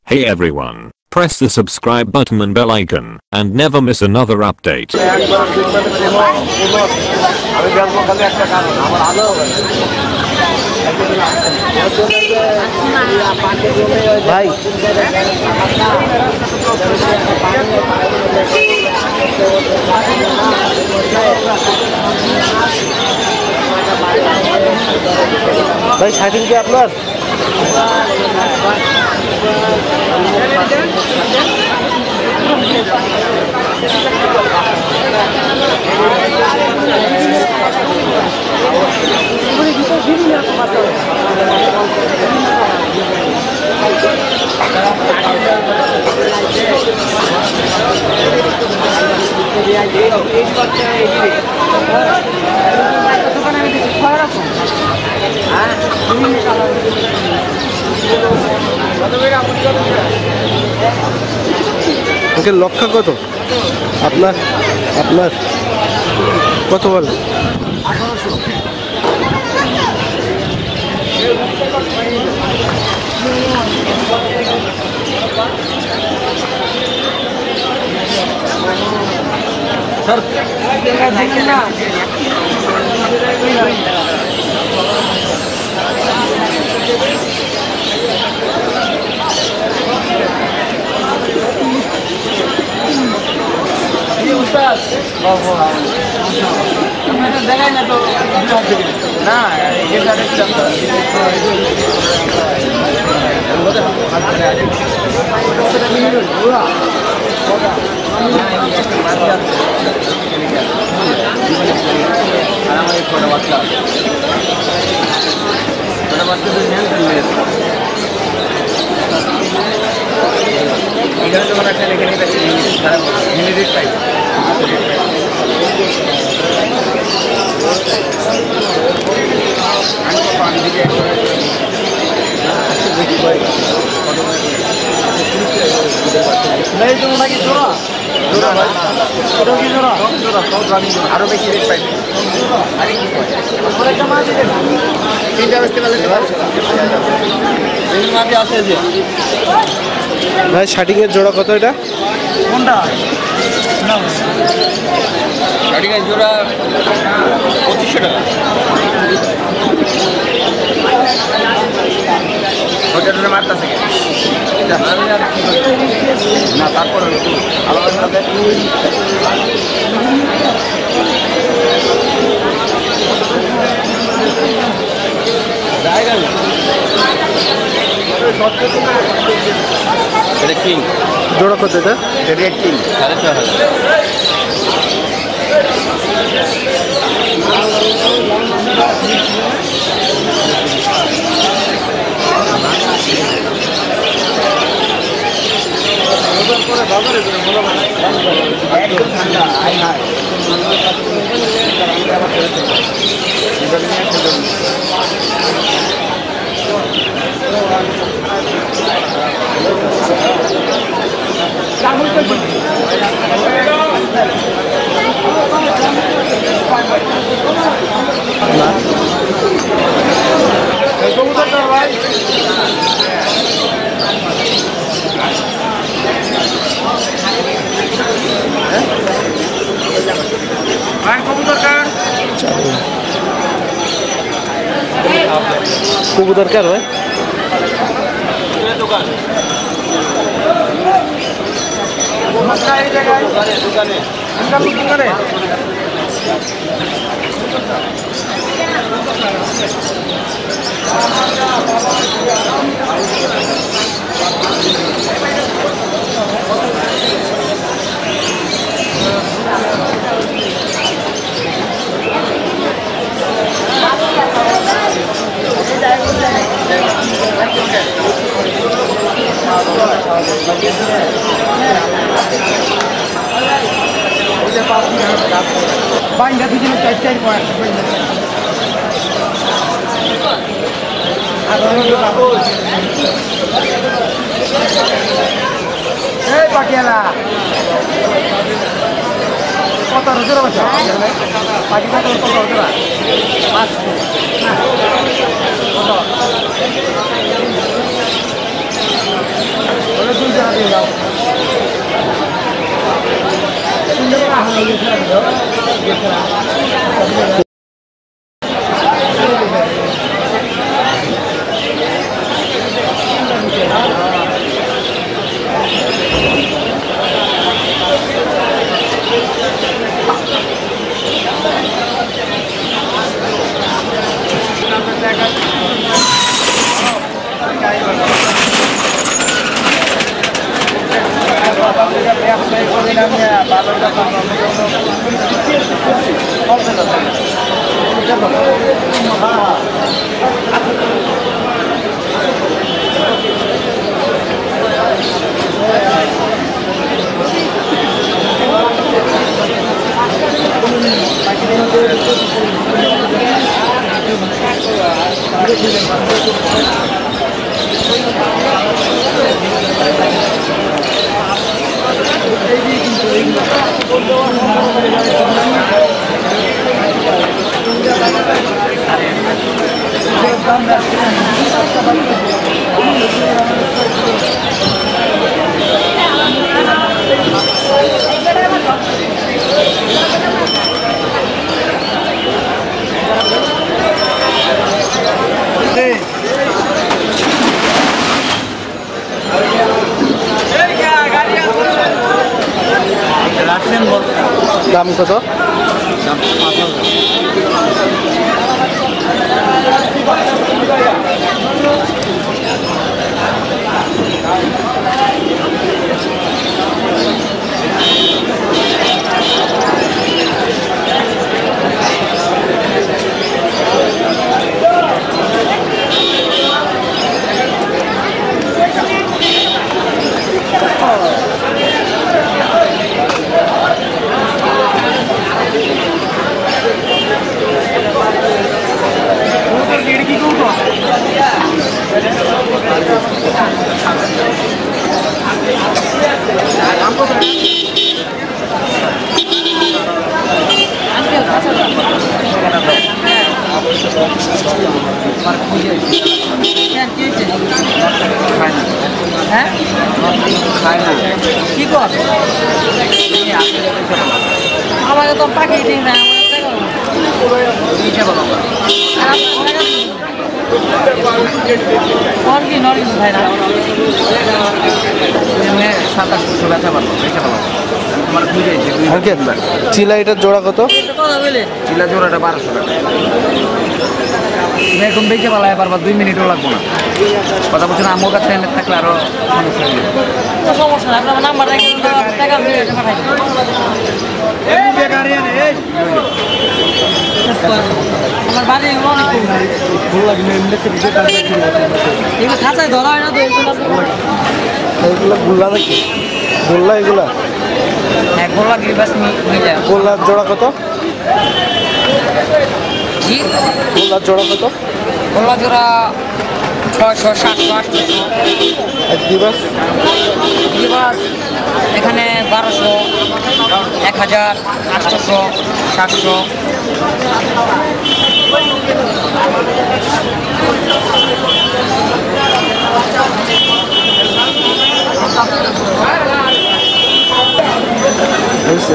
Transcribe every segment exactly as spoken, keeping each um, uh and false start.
Hey everyone, press the subscribe button and bell icon and never miss another update. भाई भाई setting क्या अपना ওকে লক্ষ্য কত আপনার আপনার কত বলে স্যার দেখাই না তো না এখানে যখন একটা লেখে নিয়ে মিনিট পাই আরো বেশি রেট পাই তিনটা বেচতে পারলে আছে যে ভাই শার্টিং এর জোড়া কত এটা কোনটা শার্টিং এর জোড়া পঁচিশশো টাকা ওটা মারতেছে না তারপর আলাদা জায়গা এটা কিং জোড়া কত এটা রেড কিং সাড়ে ছ হাজার কবুতর কার হয় দোকান দোকানে দোকানে বাইন্দা দুজনে চার চার পয়েন্ট এই পাটিয়ালা কত রোজের অবস্থা পাটিটা কত রোজের পাঁচ কত দাম কত? হ্যাঁ কি কর আমাকে তো পাখি দিন না কোন কি নরি ভাই না সাতাশশো ব্যথা পারবো বেচা পাবো তোমার বুঝে চিলা এটার জোড়া কত? কথা বলে চিলা জোড়াটা বারোশো টাকা তুমি এখন বেঁচে পালায় পারবা দুই মিনিটও লাগবো না কথা বলছো না আমার কাছে এনে থাকলে আরো সমস্যা হয়ে যাবে সমস্যা না আপনার নাম্বার রেখে টাকা দিয়ে পাঠাই আমার বাড়ি এগুলো অনেক এগুলো খাঁচায় ধরা হয় না তো এগুলো এগুলো গোল্লা নাকি? গোল্লা এগুলা? হ্যাঁ গোল্লা গিরিবাস মিলে গোল্লার জোড়া কত? জি গোল্লার জোড়া কত? গোল্লা জোড়া ছয়শো সাতশো আটশো এক দিবস গিরিবাস এখানে বারোশো এক হাজার আটশোশো সাতশো বুঝছে?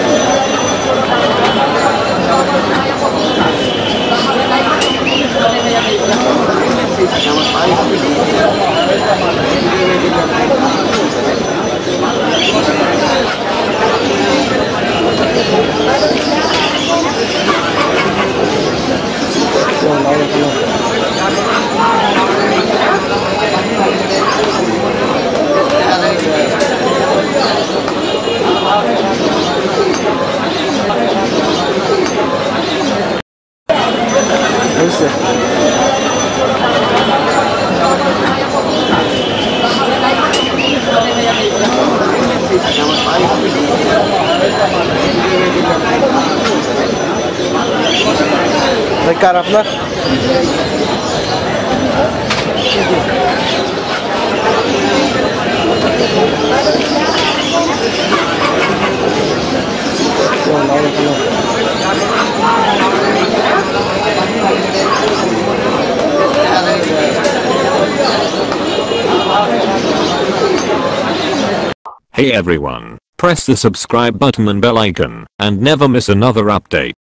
কার আপনার? Hey everyone, press the subscribe button and bell icon, and never miss another update.